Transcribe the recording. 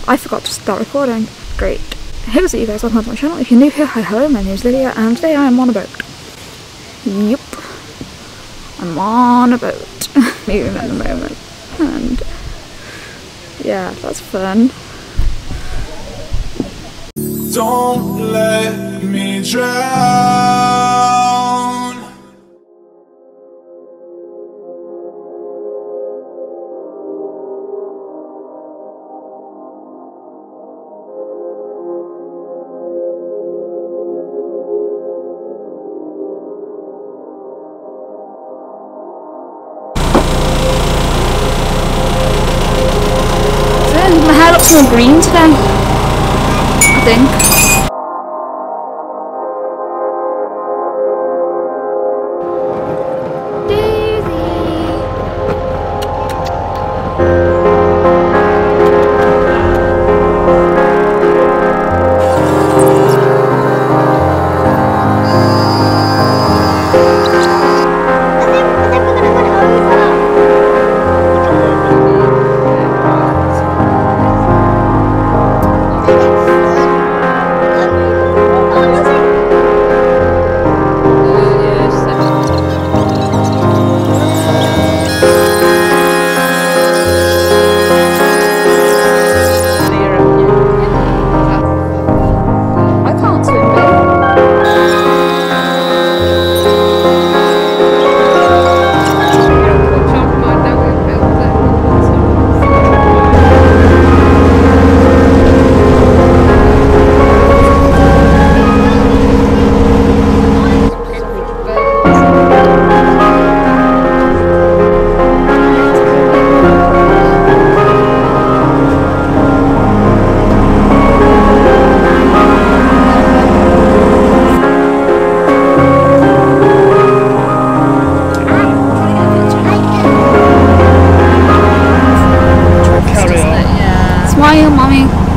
I forgot to start recording. Great. Hey, what's up you guys, welcome to my channel. If you're new here, hi, hello, my name's Lydia, and today I am on a boat. Yup. I'm on a boat. Moving at the moment. And yeah, that's fun. Don't let me drown. My hair looks more green today, I think. Smile, mommy.